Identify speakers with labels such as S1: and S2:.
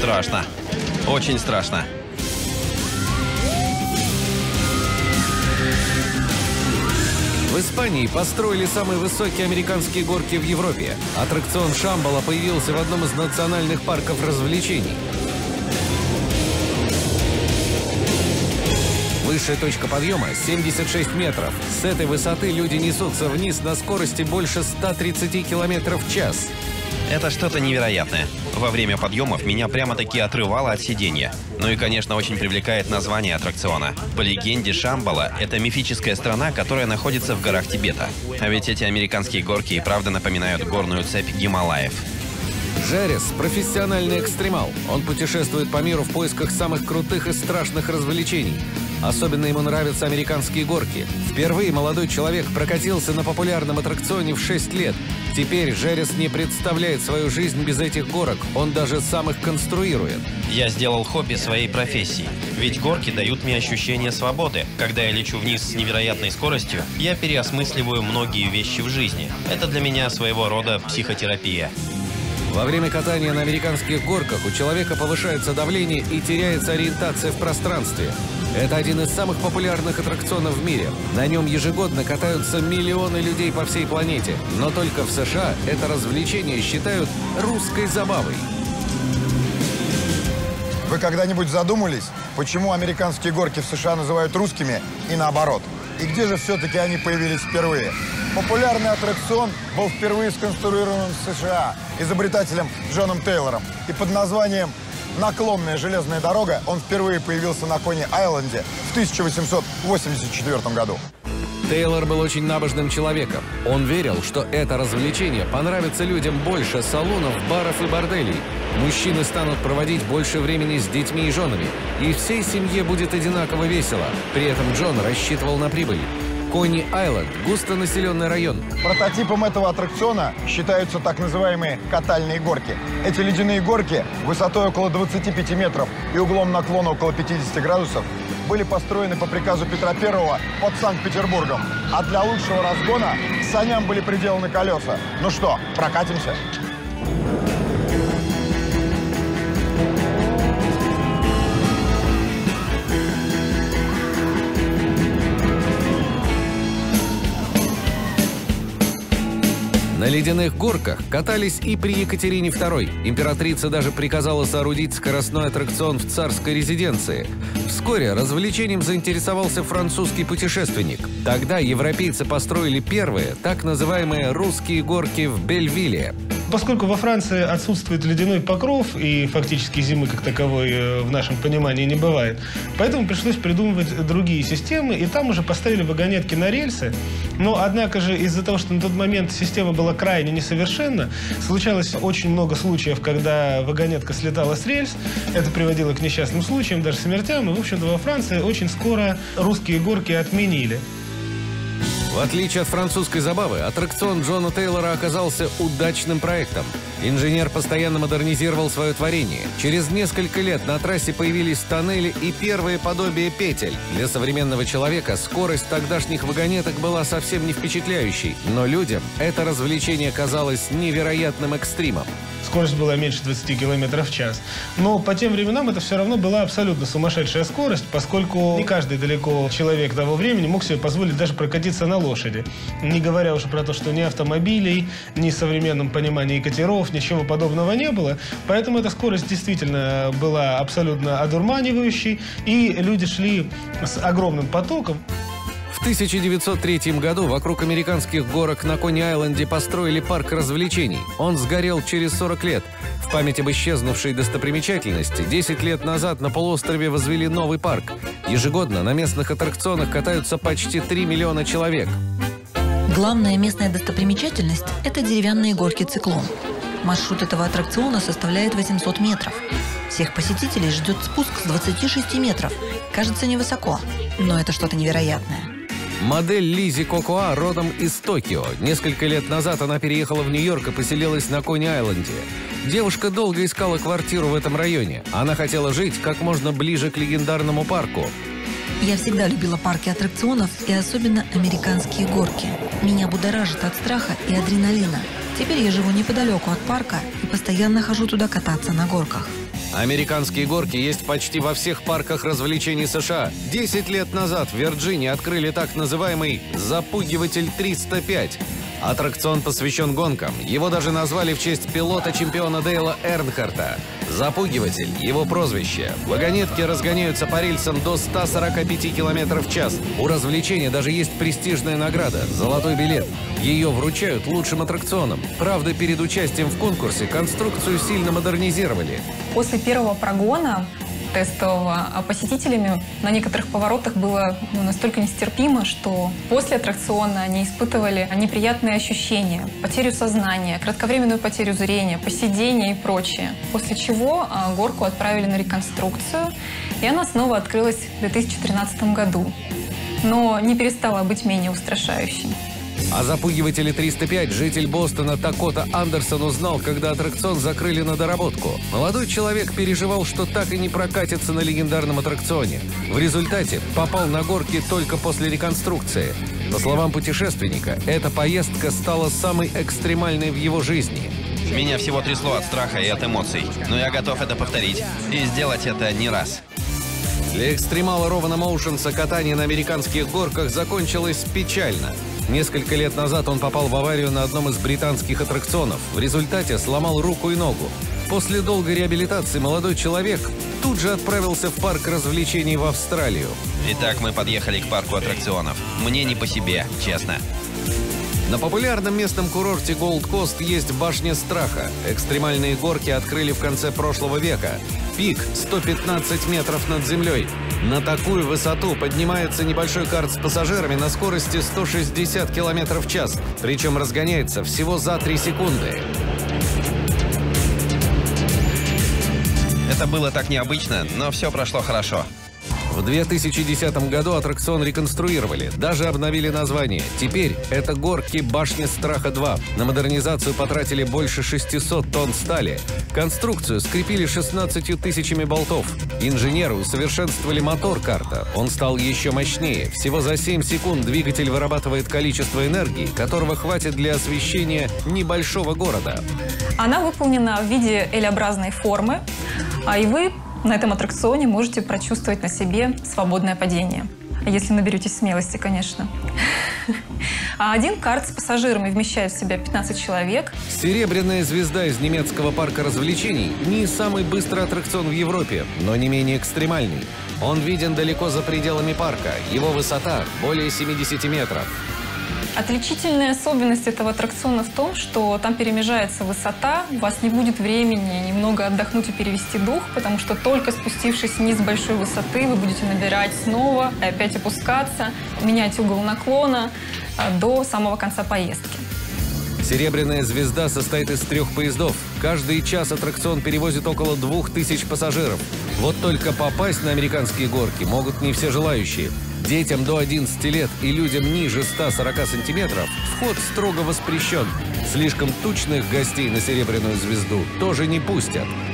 S1: Страшно. Очень страшно.
S2: В Испании построили самые высокие американские горки в Европе. Аттракцион Шамбала появился в одном из национальных парков развлечений. Высшая точка подъема – 76 метров. С этой высоты люди несутся вниз на скорости больше 130 км в час.
S1: Это что-то невероятное. Во время подъемов меня прямо-таки отрывало от сиденья. Ну и, конечно, очень привлекает название аттракциона. По легенде, Шамбала – это мифическая страна, которая находится в горах Тибета. А ведь эти американские горки и правда напоминают горную цепь Гималаев.
S2: Джеррис – профессиональный экстремал. Он путешествует по миру в поисках самых крутых и страшных развлечений. Особенно ему нравятся американские горки. Впервые молодой человек прокатился на популярном аттракционе в 6 лет. Теперь Джеррис не представляет свою жизнь без этих горок. Он даже сам их конструирует.
S1: Я сделал хобби своей профессии. Ведь горки дают мне ощущение свободы. Когда я лечу вниз с невероятной скоростью, я переосмысливаю многие вещи в жизни. Это для меня своего рода психотерапия.
S2: Во время катания на американских горках у человека повышается давление и теряется ориентация в пространстве. Это один из самых популярных аттракционов в мире. На нем ежегодно катаются миллионы людей по всей планете. Но только в США это развлечение считают русской забавой.
S3: Вы когда-нибудь задумались, почему американские горки в США называют русскими и наоборот? И где же все-таки они появились впервые? Популярный аттракцион был впервые сконструирован в США изобретателем Джоном Тейлором. И под названием «Наклонная железная дорога» он впервые появился на Кони-Айленде в 1884 году.
S2: Тейлор был очень набожным человеком. Он верил, что это развлечение понравится людям больше салонов, баров и борделей. Мужчины станут проводить больше времени с детьми и женами. И всей семье будет одинаково весело. При этом Джон рассчитывал на прибыль. Кони-Айленд – густонаселенный район.
S3: Прототипом этого аттракциона считаются так называемые катальные горки. Эти ледяные горки высотой около 25 метров и углом наклона около 50 градусов были построены по приказу Петра I под Санкт-Петербургом. А для лучшего разгона саням были приделаны колеса. Ну что, прокатимся?
S2: На ледяных горках катались и при Екатерине II. Императрица даже приказала соорудить скоростной аттракцион в царской резиденции. Вскоре развлечением заинтересовался французский путешественник. Тогда европейцы построили первые, так называемые русские горки в Бельвилле.
S4: Поскольку во Франции отсутствует ледяной покров и фактически зимы как таковой в нашем понимании не бывает, поэтому пришлось придумывать другие системы, и там уже поставили вагонетки на рельсы. Но, однако же, из-за того, что на тот момент система была крайне несовершенна, случалось очень много случаев, когда вагонетка слетала с рельс, это приводило к несчастным случаям, даже смертям, и, в общем-то, во Франции очень скоро русские горки отменили.
S2: В отличие от французской забавы, аттракцион Джона Тейлора оказался удачным проектом. Инженер постоянно модернизировал свое творение. Через несколько лет на трассе появились тоннели и первые подобия петель. Для современного человека скорость тогдашних вагонеток была совсем не впечатляющей, но людям это развлечение казалось невероятным экстримом.
S4: Скорость была меньше 20 км в час. Но по тем временам это все равно была абсолютно сумасшедшая скорость, поскольку не каждый далеко человек того времени мог себе позволить даже прокатиться на лошади. Не говоря уже про то, что ни автомобилей, ни в современном понимании катеров, ничего подобного не было. Поэтому эта скорость действительно была абсолютно одурманивающей, и люди шли с огромным потоком.
S2: В 1903 году вокруг американских горок на Кони-Айленде построили парк развлечений. Он сгорел через 40 лет. В память об исчезнувшей достопримечательности 10 лет назад на полуострове возвели новый парк. Ежегодно на местных аттракционах катаются почти 3 миллиона человек.
S5: Главная местная достопримечательность – это деревянные горки «Циклон». Маршрут этого аттракциона составляет 800 метров. Всех посетителей ждет спуск с 26 метров. Кажется невысоко, но это что-то невероятное.
S2: Модель Лизи Кокоа родом из Токио. Несколько лет назад она переехала в Нью-Йорк и поселилась на Кони-Айленде. Девушка долго искала квартиру в этом районе. Она хотела жить как можно ближе к легендарному парку.
S5: Я всегда любила парки аттракционов и особенно американские горки. Меня будоражит от страха и адреналина. Теперь я живу неподалеку от парка и постоянно хожу туда кататься на горках.
S2: Американские горки есть почти во всех парках развлечений США. 10 лет назад в Вирджинии открыли так называемый «Запугиватель 305». Аттракцион посвящен гонкам. Его даже назвали в честь пилота-чемпиона Дейла Эрнхарта. «Запугиватель» — его прозвище. Вагонетки разгоняются по рельсам до 145 км в час. У развлечения даже есть престижная награда — золотой билет. Ее вручают лучшим аттракционам. Правда, перед участием в конкурсе конструкцию сильно модернизировали.
S6: После первого прогона тестового посетителями на некоторых поворотах было настолько нестерпимо, что после аттракциона они испытывали неприятные ощущения, потерю сознания, кратковременную потерю зрения, поседение и прочее. После чего горку отправили на реконструкцию, и она снова открылась в 2013 году, но не перестала быть менее устрашающей.
S2: О запугивателе 305 житель Бостона Такота Андерсон узнал, когда аттракцион закрыли на доработку. Молодой человек переживал, что так и не прокатится на легендарном аттракционе. В результате попал на горки только после реконструкции. По словам путешественника, эта поездка стала самой экстремальной в его жизни.
S1: Меня всего трясло от страха и от эмоций, но я готов это повторить и сделать это не раз.
S2: Для экстремала Рована Моушенса катание на американских горках закончилось печально. Несколько лет назад он попал в аварию на одном из британских аттракционов. В результате сломал руку и ногу. После долгой реабилитации молодой человек тут же отправился в парк развлечений в Австралию.
S1: Итак, мы подъехали к парку аттракционов. Мне не по себе, честно.
S2: На популярном местном курорте Голд Кост есть башня страха. Экстремальные горки открыли в конце прошлого века. Пик 115 метров над землей. На такую высоту поднимается небольшой карт с пассажирами на скорости 160 км в час. Причем разгоняется всего за 3 секунды.
S1: Это было так необычно, но все прошло хорошо.
S2: В 2010 году аттракцион реконструировали, даже обновили название. Теперь это горки «Башня страха 2». На модернизацию потратили больше 600 тонн стали. Конструкцию скрепили 16 тысячами болтов. Инженеры усовершенствовали мотор карта. Он стал еще мощнее. Всего за 7 секунд двигатель вырабатывает количество энергии, которого хватит для освещения небольшого города.
S6: Она выполнена в виде L-образной формы, и вы на этом аттракционе можете прочувствовать на себе свободное падение. Если наберетесь смелости, конечно. А один карт с пассажирами вмещает в себя 15 человек.
S2: «Серебряная звезда» из немецкого парка развлечений не самый быстрый аттракцион в Европе, но не менее экстремальный. Он виден далеко за пределами парка. Его высота более 70 метров.
S6: Отличительная особенность этого аттракциона в том, что там перемежается высота, у вас не будет времени немного отдохнуть и перевести дух, потому что только спустившись вниз с большой высоты, вы будете набирать снова и опять опускаться, менять угол наклона до самого конца поездки.
S2: «Серебряная звезда» состоит из 3 поездов. Каждый час аттракцион перевозит около 2000 пассажиров. Вот только попасть на американские горки могут не все желающие. Детям до 11 лет и людям ниже 140 сантиметров вход строго воспрещен. Слишком тучных гостей на «Серебряную звезду» тоже не пустят.